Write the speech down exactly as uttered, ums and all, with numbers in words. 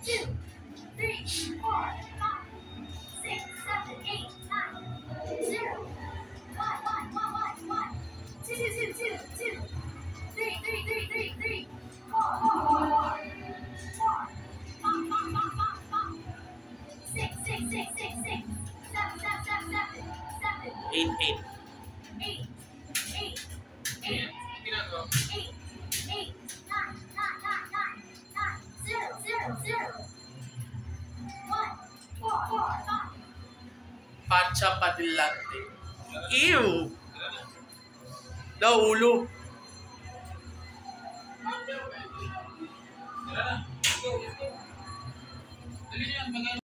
two, three, four, five, six, seven, eight, nine, zero, one, one, one, one, one, two, two, two, two, three, three, three, three, three, four, four, four, four, four, five, five, five, five, five, six, six, six, six, six, seven, seven, seven, seven, seven, eight, eight. eight, eight, eight, eight, eight, nine, nine, nine, nine, nine, zero, zero, zero, one, four, four, five. Pacha padilante. Ew! Naulo.